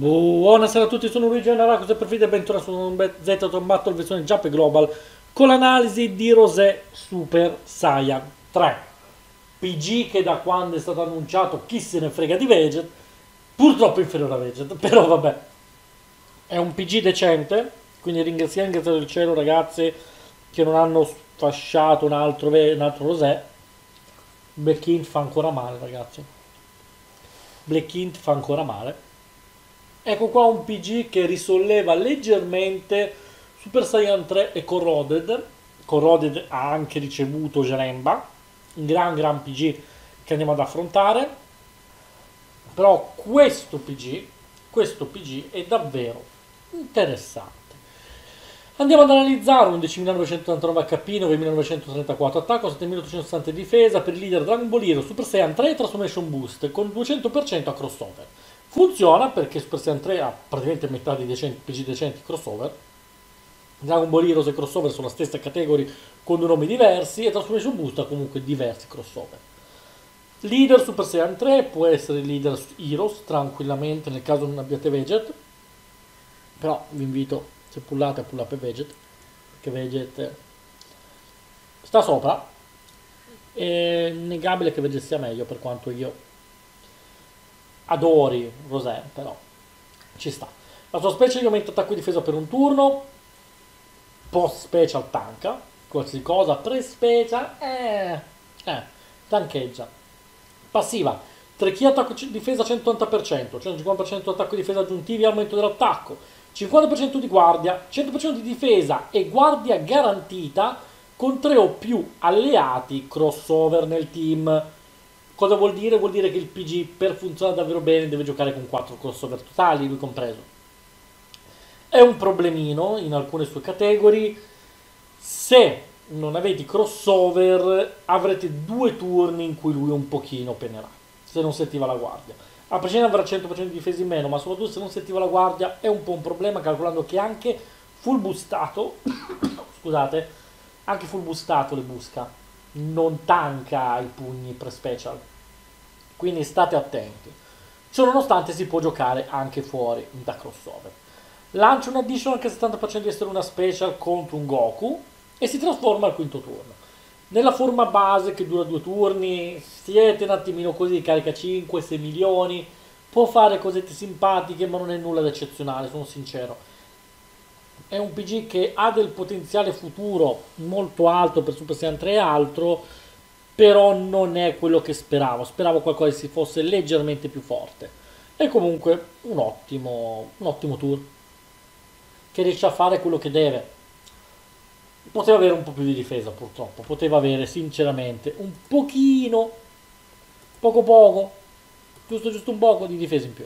Buonasera a tutti, sono Luigi Naraco, se preferite bentornati su un Z Battle versione Jump Global con l'analisi di Rosé Super Saiyan 3 PG che da quando è stato annunciato chi se ne frega di Veget, purtroppo inferiore a Veget, però vabbè, è un PG decente, quindi ringraziamo il cielo ragazzi che non hanno sfasciato un altro Rosé. Black Int fa ancora male ragazzi, Black Int fa ancora male. Ecco qua un PG che risolleva leggermente Super Saiyan 3 e Corroded. Corroded ha anche ricevuto Janemba, un gran PG che andiamo ad affrontare. Però questo PG è davvero interessante. Andiamo ad analizzare 11.989 HP, 9.934 attacco, 7.860 difesa per il leader Dragon Ball Hero Super Saiyan 3 Transformation Boost con 200% a crossover. Funziona perché Super Saiyan 3 ha praticamente metà di PG decenti crossover. Dragon Ball Heroes e crossover sono la stessa categoria con due nomi diversi e Transformation Boost ha comunque diversi crossover. Leader Super Saiyan 3 può essere leader Heroes tranquillamente nel caso non abbiate Veget, però vi invito se pullate a pullare per Veget perché Veget sta sopra. È innegabile che Veget sia meglio per quanto io adori Rosé, però ci sta. La sua specie gli aumenta attacco e difesa per un turno, post special tanka, qualsiasi cosa, pre special, tancheggia. Passiva, 3 key attacco difesa 180%, 150% attacco e difesa aggiuntivi e aumento dell'attacco, 50% di guardia, 100% di difesa e guardia garantita con 3 o più alleati crossover nel team. Cosa vuol dire? Vuol dire che il PG per funzionare davvero bene deve giocare con 4 crossover totali, lui compreso. È un problemino in alcune sue categorie. Se non avete i crossover avrete 2 turni in cui lui un pochino penerà, se non sentiva la guardia. A prescindere avrà 100% di difesa in meno, ma soprattutto se non sentiva la guardia è un po' un problema, calcolando che anche full boostato, scusate, anche full boostato le busca, non tanca i pugni pre-special, quindi state attenti. Ciò nonostante si può giocare anche fuori da crossover. Lancia un additional che ha il 70% di essere una special contro un Goku e si trasforma al quinto turno. Nella forma base che dura 2 turni, siete un attimino così, carica 5-6 milioni, può fare cosette simpatiche ma non è nulla di eccezionale, sono sincero. È un PG che ha del potenziale futuro molto alto per Super Saiyan 3 e altro, però non è quello che speravo qualcosa che si fosse leggermente più forte. È comunque un ottimo tour che riesce a fare quello che deve. Poteva avere un po' più di difesa purtroppo, poteva avere sinceramente un pochino, poco, giusto un poco di difesa in più.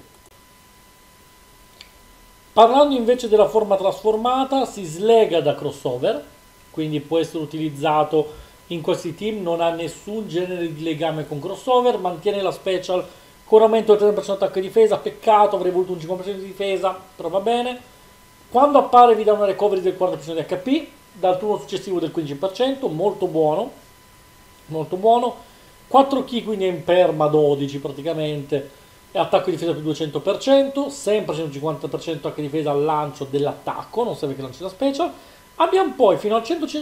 Parlando invece della forma trasformata, si slega da crossover, quindi può essere utilizzato in questi team, non ha nessun genere di legame con crossover, mantiene la special con aumento del 30% attacco e difesa, peccato, avrei voluto un 50% di difesa, però va bene. Quando appare vi dà una recovery del 40% di HP, dal turno successivo del 15%, molto buono, molto buono. 4 key quindi è in perma 12 praticamente, e attacco e difesa più 200%, sempre 150% anche difesa al lancio dell'attacco, non serve che lanci la special. Abbiamo poi fino al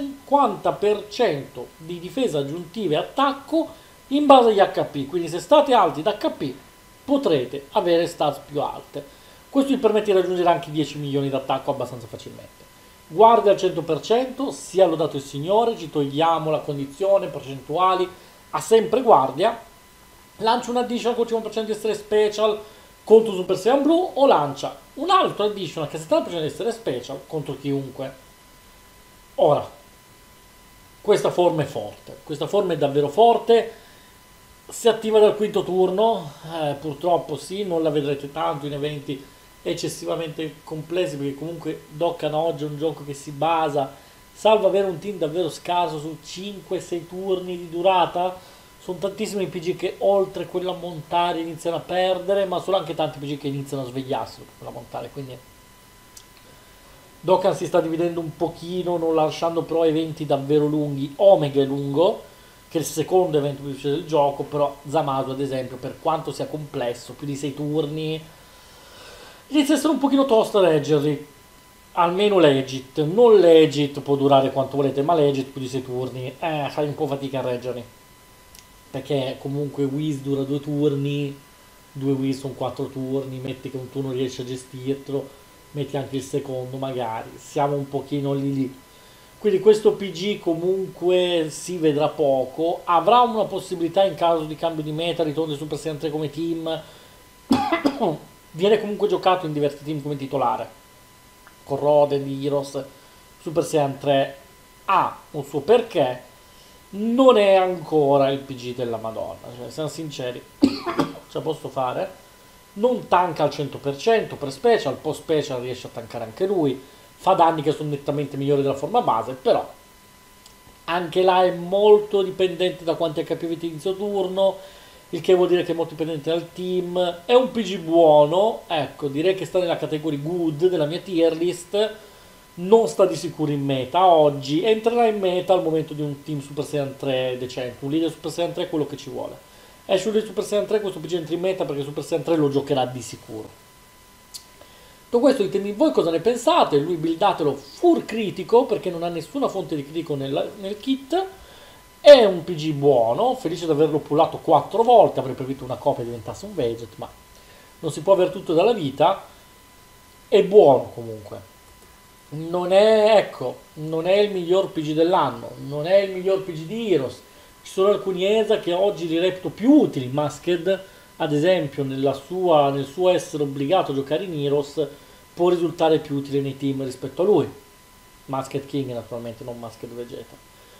150% di difesa aggiuntive e attacco in base agli HP, quindi se state alti d'HP potrete avere stats più alte. Questo vi permette di raggiungere anche 10 milioni d'attacco abbastanza facilmente. Guardia al 100%, sia lodato il Signore, ci togliamo la condizione, percentuali, ha sempre guardia. Lancia un additional con 50% di essere special contro Super Saiyan Blue o lancia un altro additional che ha 70% di essere special contro chiunque. Ora, questa forma è forte, questa forma è davvero forte, si attiva dal quinto turno, purtroppo sì, non la vedrete tanto in eventi eccessivamente complessi perché comunque Dokkan oggi è un gioco che si basa, salvo avere un team davvero scarso, su 5-6 turni di durata. Sono tantissimi PG che oltre quella montare iniziano a perdere, ma sono anche tanti PG che iniziano a svegliarsi dopo quella montare, quindi Dokkan si sta dividendo un pochino, non lasciando però eventi davvero lunghi. Omega è lungo, che è il secondo evento più difficile del gioco, però Zamasu ad esempio, per quanto sia complesso, più di 6 turni, Inizia a essere un pochino tosto a reggerli, almeno Legit, non Legit può durare quanto volete, ma Legit più di 6 turni, fai un po' fatica a reggerli, perché comunque Wiz dura 2 turni, 2 Wiz sono 4 turni, metti che un turno riesci a gestirtelo, metti anche il secondo magari, siamo un pochino lì lì. Quindi questo PG comunque si vedrà poco, avrà una possibilità in caso di cambio di meta, ritorno di Super Saiyan 3 come team, viene comunque giocato in diversi team come titolare, con Roden, di Heroes, Super Saiyan 3 ha un suo perché, non è ancora il PG della Madonna, cioè siamo sinceri, ce la posso fare, non tanca al 100% per special, post special riesce a tankare anche lui, fa danni che sono nettamente migliori della forma base, però anche là è molto dipendente da quanti HP avete inizio turno, il che vuol dire che è molto dipendente dal team. È un PG buono, ecco, direi che sta nella categoria good della mia tier list, non sta di sicuro in meta oggi, entrerà in meta al momento di un team Super Saiyan 3 decente, un leader Super Saiyan 3 è quello che ci vuole. Esce un leader Super Saiyan 3, questo PG entra in meta perché Super Saiyan 3 lo giocherà di sicuro. Tutto questo ditemi voi cosa ne pensate, lui buildatelo full critico perché non ha nessuna fonte di critico nel kit, è un PG buono, felice di averlo pullato 4 volte, avrei preferito una copia e diventasse un Veget, ma non si può avere tutto dalla vita, è buono comunque. Non è, ecco, non è il miglior PG dell'anno, non è il miglior PG di Heroes, ci sono alcuni ESA che oggi li reputo più utili, Masked ad esempio nel suo essere obbligato a giocare in Heroes può risultare più utile nei team rispetto a lui. Masked King naturalmente, non Masked Vegeta.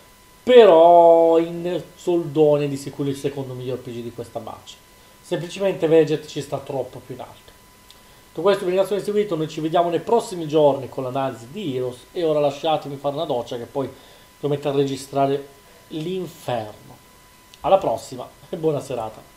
Però in soldone di sicuro il secondo miglior PG di questa batch. Semplicemente Veget ci sta troppo più in alto. Tutto questo vi ringrazio per aver seguito, noi ci vediamo nei prossimi giorni con l'analisi di Heroes e ora lasciatemi fare una doccia che poi devo mettere a registrare l'inferno. Alla prossima e buona serata.